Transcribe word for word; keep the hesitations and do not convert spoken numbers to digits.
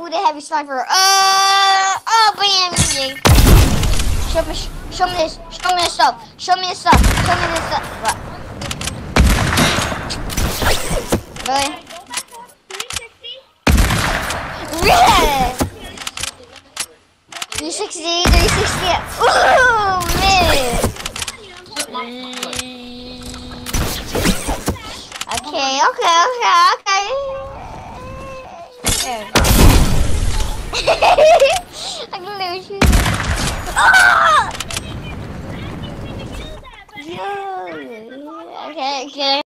the heavy sniper. Uh, oh, bam! Show me, show me this. Show me this stuff. Show me this stuff. Show me this stuff. What? Really? Really? three sixty, three sixty. Ooh, man. Okay, okay, okay, okay. I can lose you. Ah! Okay, okay.